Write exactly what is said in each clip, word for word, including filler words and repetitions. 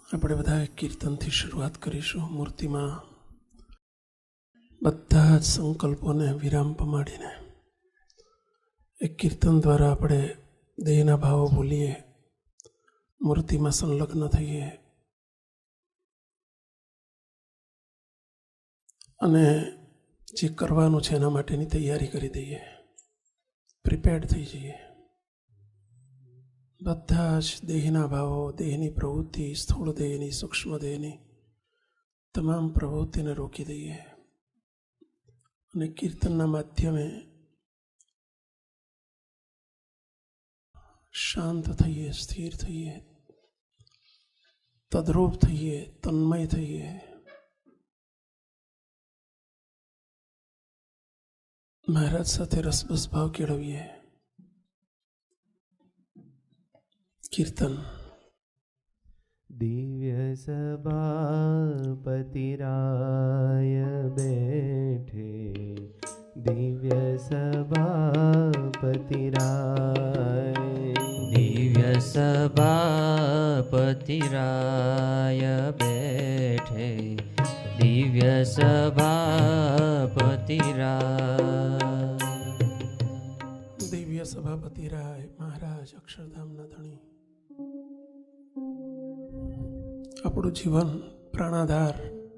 આપણે બધા એક કીર્તનથી શરૂઆત કરીશું. મૂર્તિમાં બધા જ સંકલ્પોને વિરામ પમાડીને એક કીર્તન દ્વારા આપણે દેહના ભાવો ભૂલીએ, મૂર્તિમાં સંલગ્ન થઈએ અને જે કરવાનું છે એના માટેની તૈયારી કરી દઈએ, પ્રિપેર્ડ થઈ જઈએ. બધા જ દેહના ભાવો, દેહની પ્રવૃત્તિ, સ્થૂળ દેહની, સૂક્ષ્મ દેહની તમામ પ્રવૃત્તિને રોકી દઈએ અને કીર્તનના માધ્યમે શાંત થઈએ, સ્થિર થઈએ, તદ્રૂપ થઈએ, તન્મય થઈએ. મહારાજ સાથે રસબસ ભાવ કેળવીએ. કીર્તન. દિવ્ય સભાપતિરાય બેઠે, દિવ્ય સભાપતિરાય, દિવ્ય સભાપતિરાય બેઠે, દિવ્ય સભાપતિરાય. દિવ્ય સભાપતિરાય મહારાજ અક્ષરધામના ધણી, આપણું જીવન પ્રાણાધાર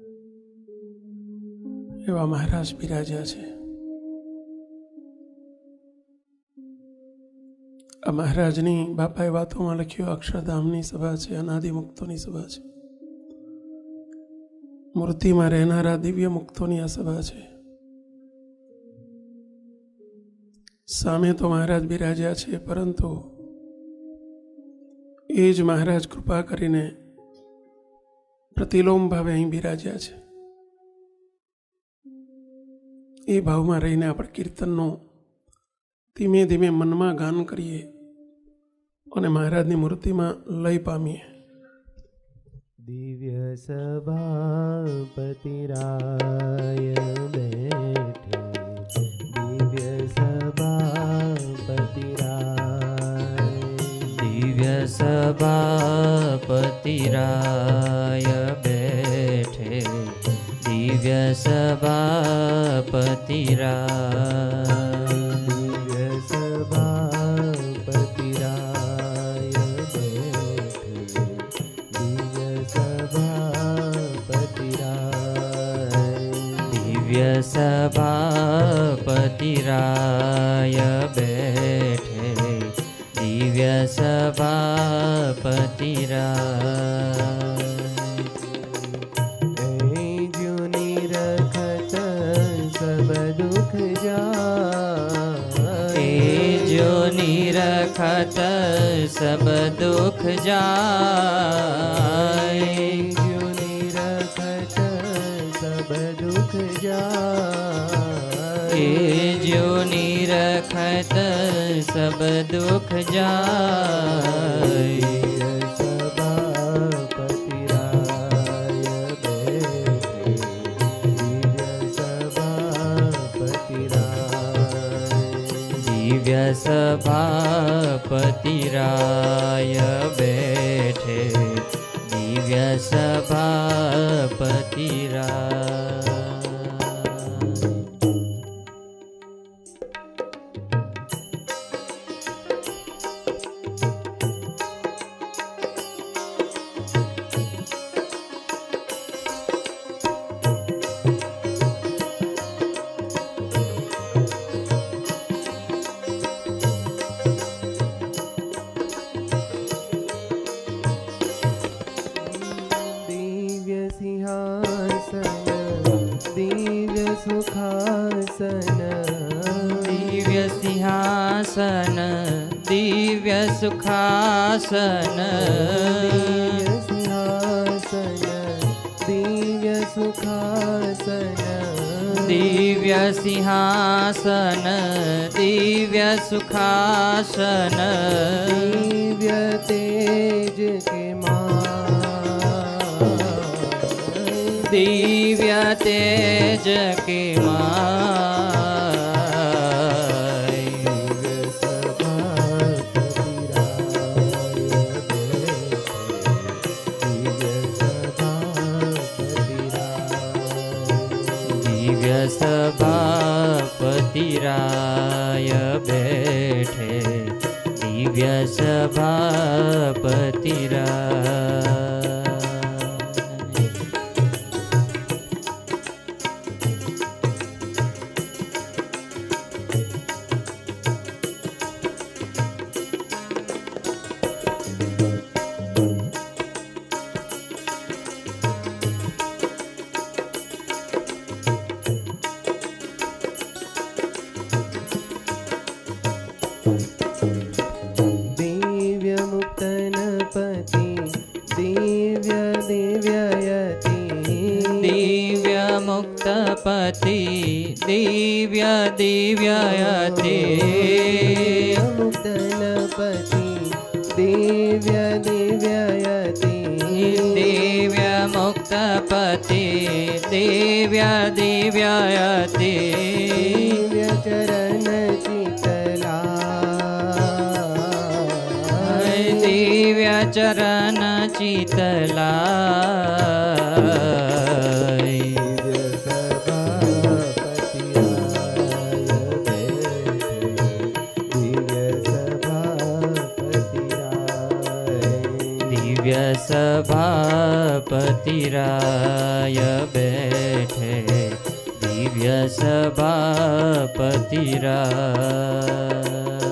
એવા મહારાજ બિરાજ્યા છે. આ મહારાજની બાપાએ વાતોમાં લખ્યું, અક્ષરધામની સભા છે, અનાદિ મુક્તોની સભા છે. મૂર્તિમાં રહેનારા દિવ્ય મુક્તોની આ સભા છે. સામે તો મહારાજ બિરાજ્યા છે, પરંતુ એ જ મહારાજ કૃપા કરીને પ્રતિલોમ ભાવે અહીં બિરાજ્યા છે. એ ભાવમાં રહીને આપણે કીર્તનનું ધીમે ધીમે મનમાં ગાન કરીએ અને મહારાજની મૂર્તિમાં લય પામીએ. દિવ્ય સભાપતિરાય બેઠે, દિવ્ય સભાપતિરાય, દિવ્ય સભાપતિરાય બેઠે, દિવ્ય સભાપતિરાય, દિવ્ય સભાપતિરાય બેઠે, દિવ્ય સભાપતિરાય, દિવ્ય સભાપતિરાય બેઠે, દિવ્ય સભાપતિરાય. निरखत सब दुख जाए, जो निरखत सब दुख जाए, जो निरखत सब दुख जाए. दिव्य सभापतिराय बैठे, दिव्य सभापतिराय. दिव्य सुखासन, दिव्य सुखासन, दिव्य सिंहासन, दिव्य सुखासन, दिव्य तेज के मान, दिव्य तेज के मान. दिव्य सभापतिराय बैठे दिव्य सभापतिराय। पति दिव्य दिव्ययते मुक्तनपति दिव्य दिव्ययते दिव्य मुक्तपति दिव्य दिव्ययते दिव्य चरण चितला दिव्य चरण चितला सभापतिराय बैठे दिव्य सभापतिराय।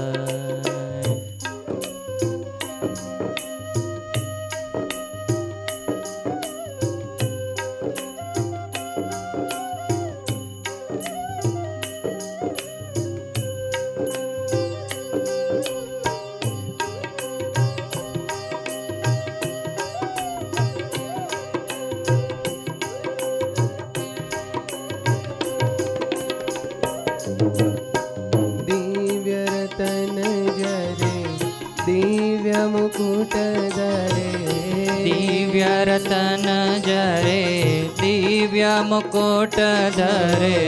मुकुट धरे दिव्य रतन जरे दिव्य मुकुट धरे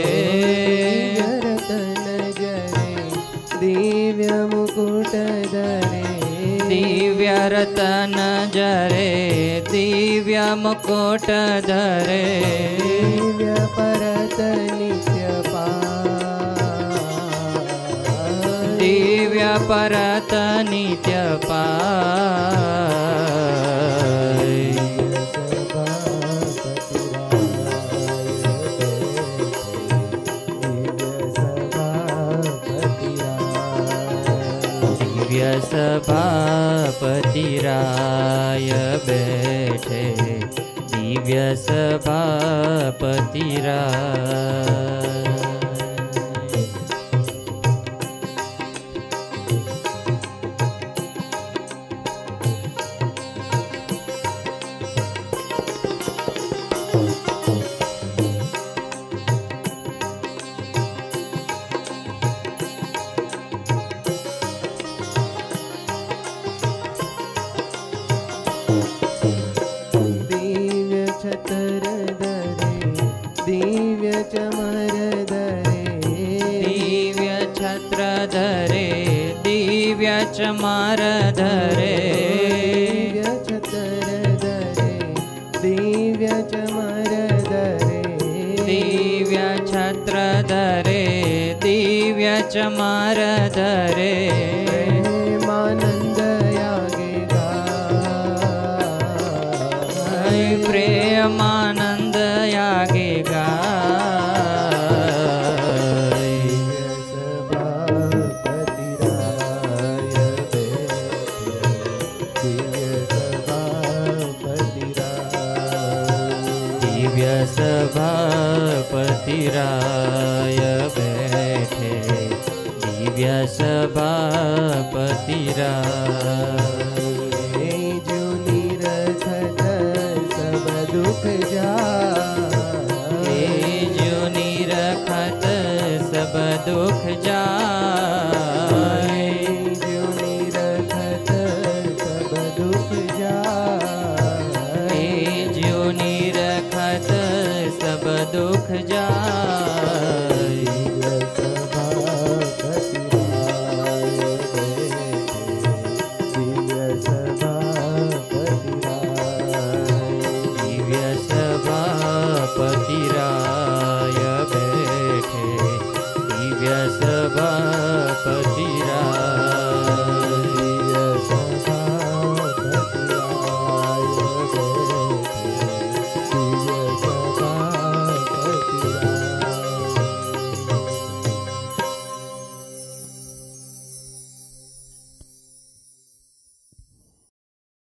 रतन जरे दिव्य मुकुट धरे दिव्य रतन जरे दिव्य मुकुट धरे दिव्य परत नित्य दिव्य परत नित्य पाय। दिव्य सभापतिराय बैठे दिव्य सभापतिराय। दिव्य चमर धरे दिव्य छत्र धरे दिव्य चमर धरे दिव्य छतर धरे दिव्य चमर धरे दिव्य छत्र धरे दिव्य चमर धरे प्रेमानंद यागेगा प्रेमानंद यागेगा। दिव्य सभापतिराय बैठे दिव्य सभापतिराय।